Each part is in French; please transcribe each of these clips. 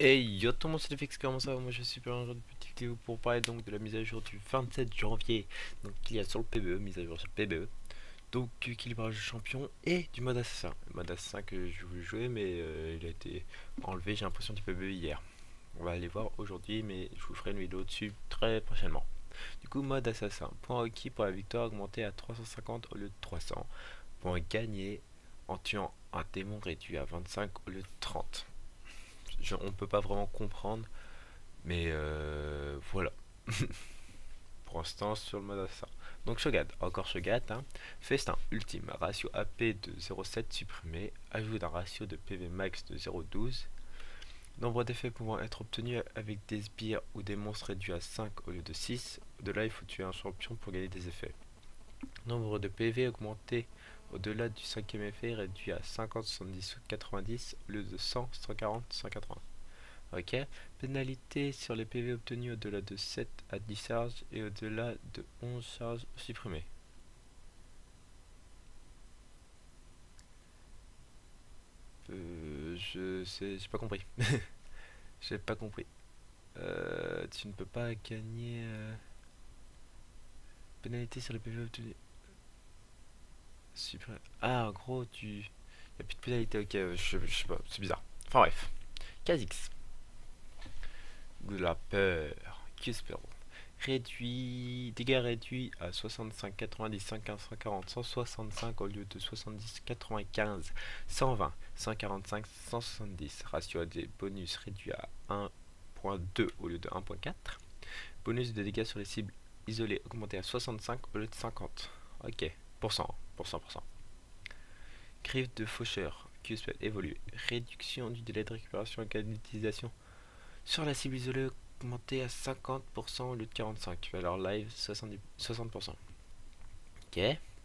Hey yo tout le monde, c'est FX, comment ça va? Moi je suis super un genre de petite vidéo pour parler donc de la mise à jour du 27 janvier. Donc il y a sur le PBE, mise à jour sur le PBE. Donc du équilibrage de champion et du mode assassin. Le mode assassin que je voulais jouer mais il a été enlevé, j'ai l'impression, du PBE hier. On va aller voir aujourd'hui mais je vous ferai une vidéo dessus très prochainement. Du coup mode assassin, point requis pour la victoire augmenté à 350 au lieu de 300. Point gagné en tuant un démon réduit à 25 au lieu de 30. On peut pas vraiment comprendre, mais voilà. Pour l'instant sur le mode assassin. Donc Shogat, encore Shogat, hein. Festin ultime, ratio AP de 0,7 supprimé, ajout d'un ratio de PV max de 0,12, nombre d'effets pouvant être obtenus avec des sbires ou des monstres réduits à 5 au lieu de 6, au-delà il faut tuer un champion pour gagner des effets. Nombre de PV augmenté au-delà du 5ème effet réduit à 50, 70 ou 90 au lieu de 100, 140, 180. Ok. Pénalité sur les PV obtenus au-delà de 7 à 10 charges et au-delà de 11 charges supprimées. J'ai pas compris. J'ai pas compris. Tu ne peux pas gagner pénalité sur les PV obtenus. Supprimé. Ah, en gros, tu. Y a plus de pénalité, ok, je sais pas, c'est bizarre. Enfin bref. Kha'Zix. De la peur. Q-Spell. Réduit, dégâts réduits à 65, 90, 115, 140, 165 au lieu de 70, 95, 120, 145, 170. Ratio à des bonus réduit à 1.2 au lieu de 1.4. Bonus de dégâts sur les cibles isolées augmenté à 65 au lieu de 50. Ok, pourcent. Griffe de faucheur, Q-Spell évolué. Réduction du délai de récupération en cas d'utilisation sur la cible isolée augmenté à 50% au lieu de 45. Alors live 60%. Ok.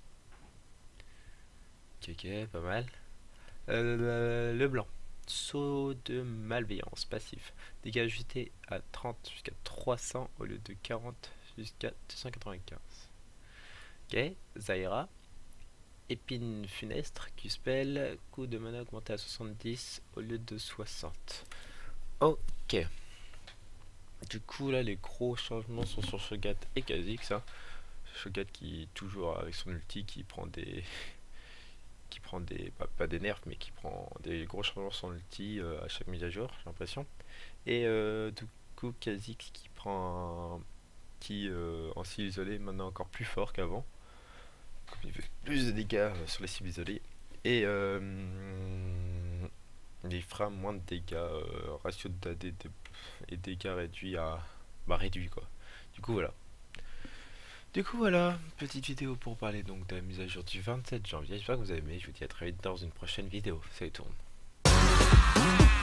Ok, pas mal. Le blanc. Saut de malveillance passif. Dégâts ajoutés à 30 jusqu'à 300 au lieu de 40 jusqu'à 295. Ok. Zaira. Épine funestre. Q-Spell. Coup de mana augmenté à 70 au lieu de 60. Ok. Du coup là les gros changements sont sur Shogat et Kha'Zix, hein. Shogat qui toujours avec son ulti qui prend des pas des nerfs mais qui prend des gros changements sur son ulti à chaque mise à jour, j'ai l'impression. Et du coup Kha'Zix qui prend en cible isolée maintenant encore plus fort qu'avant, comme il fait plus de dégâts sur les cibles isolées et il fera moins de dégâts, ratio d'AD et dégâts réduits à réduit quoi. Du coup voilà, petite vidéo pour parler donc de la mise à jour du 27 janvier. J'espère que vous avez aimé. Je vous dis à très vite dans une prochaine vidéo. Salut tout le monde.